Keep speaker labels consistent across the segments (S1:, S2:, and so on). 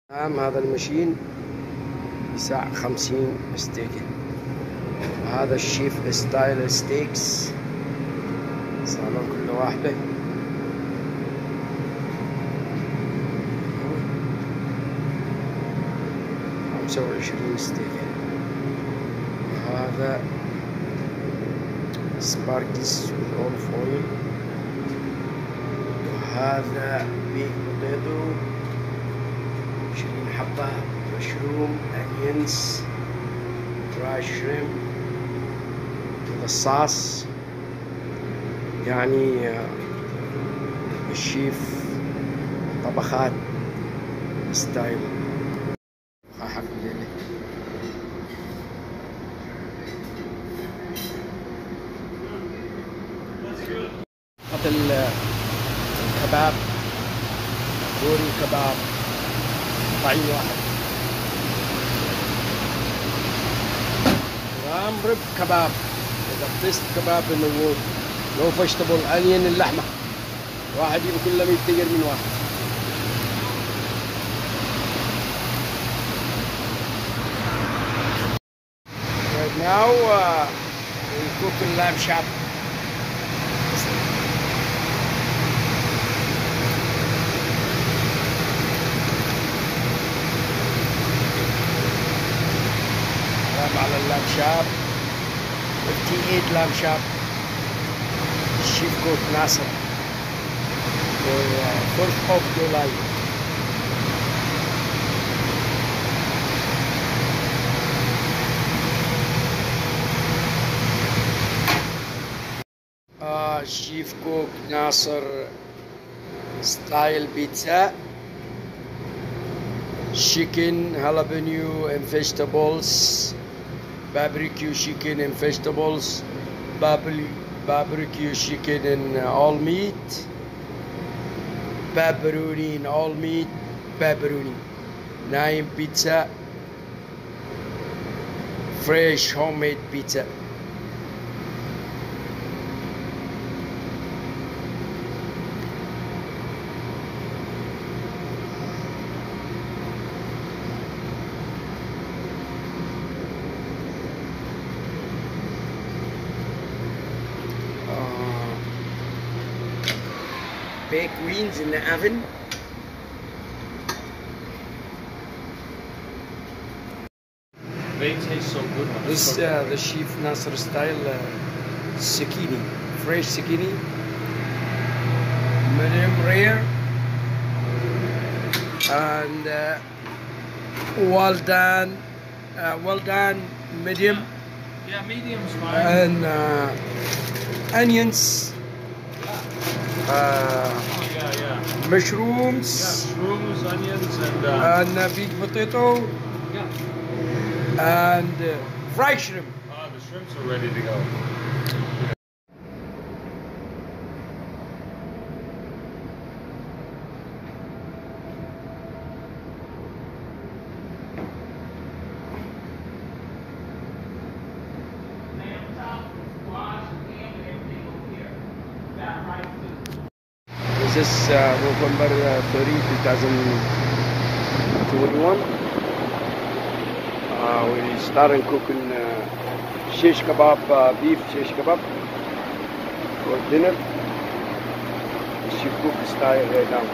S1: هذا المشين يساع 50 ستيك. هذا الشيف ستايل ستيكس صالون كل واحدة. خمسة وعشرين ستيك. وهذا سباركس والأولف أويل. وهذا بيك بوتيتو 20 حبة. مشروم أنينز دراي شريم الصاص. يعني الشيف طبخات ستايل حق الليلة. هذا الكباب كوري كباب طعيم واحد. رام رب كباب the best kebab in the world. no vegetable onion اللحمة واحد يمكن لم يتجر من واحد. Right now we cook in lamb chop. على اللام شاب 58 لام شاب. الشيف كوك ناصر for 4th of July. شيف كوك ناصر ستايل بيتزا. chicken jalapeno and vegetables. Barbecue chicken and vegetables, barbecue chicken and all meat, pepperoni and all meat, pepperoni. Naim pizza, fresh homemade pizza. Baked greens in the oven.
S2: They taste so good.
S1: This the chef Nasser style zucchini, fresh zucchini, medium rare, and well done medium.
S2: Yeah, medium's fine.
S1: And onions. Mushrooms,
S2: mushrooms, onions,
S1: and big potato, and fried shrimp.
S2: The shrimps are ready to go.
S1: This is November 30, 2021. We started cooking shish kebab, beef shish kebab for dinner. She cook style right now.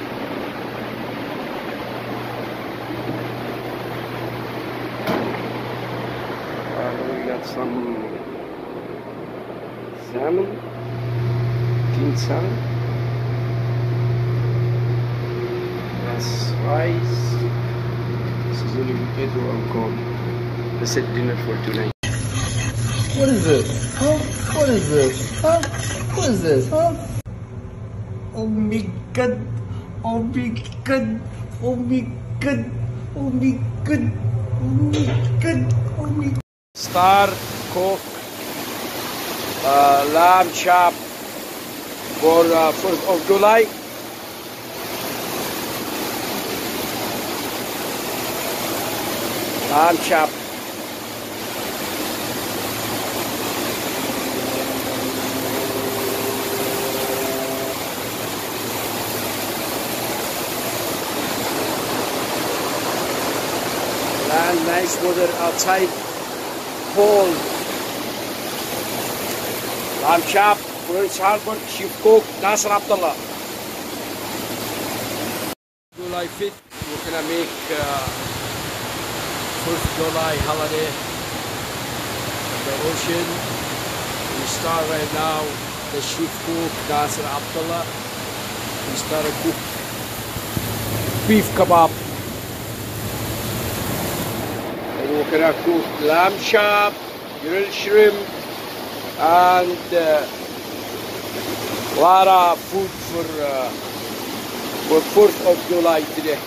S1: We got some salmon, tinned salmon. Rice, sizzling potato and corn. Let's set dinner for tonight.
S3: What is this? Huh? What is this? Huh? What is this? Huh? Oh my god! Oh my god! Oh my god! Oh my god! Oh my god! Oh my.
S1: Star cook lamb chop for 4th of July. Lamb chop. and nice weather outside. Cold. Lamb chop, Prince Albert, Chief Cook, Nasser Abdullah. July 5th, we're gonna make 4th of July holiday at the ocean. We start right now, the Chief Cook, Nasser Abdullah. We start to cook beef kebab. And we're gonna cook lamb chop, grilled shrimp, and a lot of food for 4th of July today.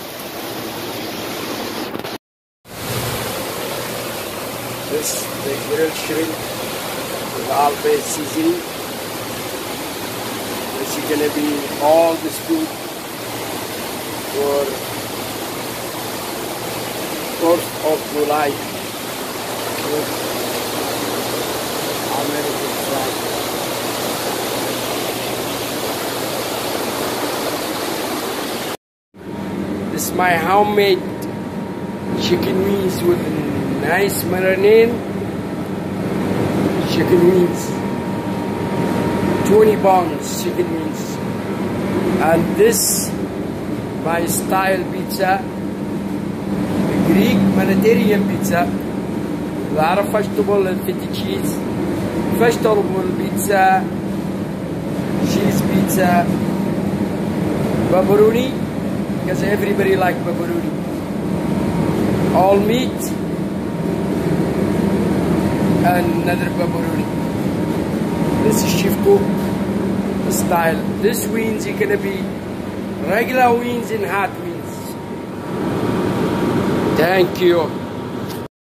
S1: This the grilled shrimp with all-base seasoning. This is gonna be all this food for 4th of July with American flag. This is my homemade chicken wings with nice marinade. Chicken wings, 20 pounds chicken wings. And this my style pizza, Greek Mediterranean pizza, a lot of vegetable and feta cheese, vegetable pizza, cheese pizza, pepperoni, because everybody likes pepperoni, all meat, and another pepperoni. This is Chief Cook style. This wings is gonna be regular wings and hot wings. Thank you.